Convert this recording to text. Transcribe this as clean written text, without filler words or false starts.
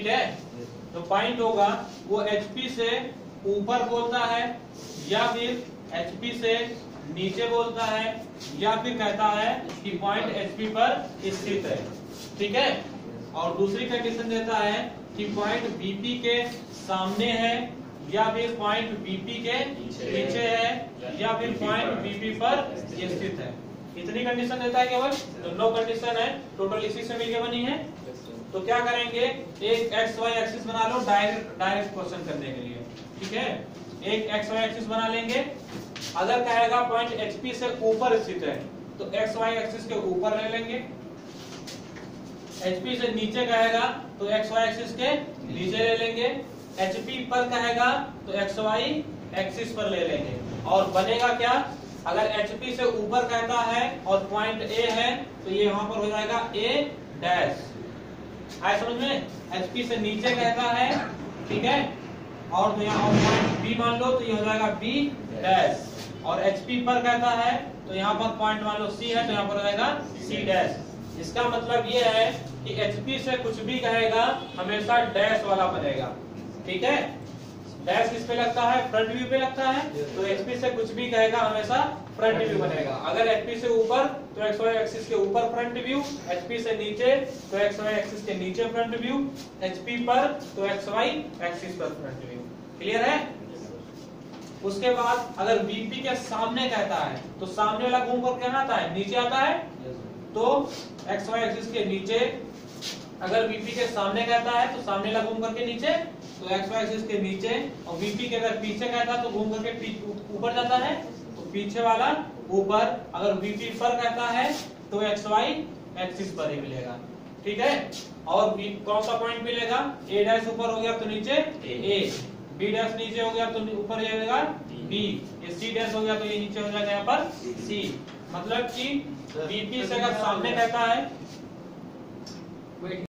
ठीक है। तो पॉइंट होगा वो HP से ऊपर बोलता है या फिर HP से नीचे बोलता है या फिर कहता है कि पॉइंट HP पर स्थित है। ठीक है। और दूसरी कंडीशन देता है कि पॉइंट BP के सामने है या फिर पॉइंट BP के पीछे है या फिर पॉइंट BP पर स्थित है। इतनी कंडीशन देता है केवल, तो 9 कंडीशन है टोटल, इसी से मिलकर बनी है। तो क्या करेंगे, एक XY एक्सिस बना लो डायरेक्ट क्वेश्चन करने के लिए। ठीक है, एक XY एक्सिस बना लेंगे। अगर कहेगा पॉइंट HP से ऊपर स्थित है तो XY एक्सिस के ऊपर ले लेंगे। HP से नीचे कहेगा तो XY एक्सिस के नीचे ले लेंगे। HP पर कहेगा तो XY एक्सिस पर ले लेंगे। और बनेगा क्या, अगर HP से ऊपर कहता है और पॉइंट A है तो ये वहां पर हो जाएगा A डैश। आए समझ में? HP से नीचे कहता है, ठीक है, और तो यहाँ पॉइंट B मान लो तो ये हो जाएगा B डैश। और HP पर कहता है तो यहाँ पर पॉइंट मान लो C है तो यहाँ पर हो जाएगा C डैश। इसका मतलब ये है कि HP से कुछ भी कहेगा हमेशा डैश वाला बनेगा। ठीक है, डैश किस पे लगता है, फ्रंट व्यू पे लगता है। तो HP से कुछ भी कहेगा हमेशा फ्रंट व्यू बनेगा। अगर HP से ऊपर तो XY एक्सिस के ऊपर फ्रंट व्यू, HP से नीचे तो XY एक्सिस के नीचे फ्रंट व्यू, HP पर तो XY एक्सिस पर फ्रंट व्यू। क्लियर है? उसके बाद अगर BP के सामने कहता है तो सामने वाला घूम कर क्या आता है, नीचे आता है। तो XY एक्सिस के नीचे, अगर BP के सामने कहता है तो सामने वाला घूम करके नीचे, तो XY एक्सिस के नीचे। और BP के अगर पीछे कहता है तो घूम करके ऊपर जाता है, तो पीछे वाला ऊपर। अगर BP पर कहता है तो XY एक्सिस पर ही मिलेगा। ठीक है। और कौन सा पॉइंट मिलेगा, A डैश ऊपर हो गया तो नीचे A, B डैश नीचे हो गया तो ऊपर जाएगा B, ये C डैश हो गया तो ये नीचे हो जाएगा यहाँ पर C। मतलब कि BP से अगर सामने कहता है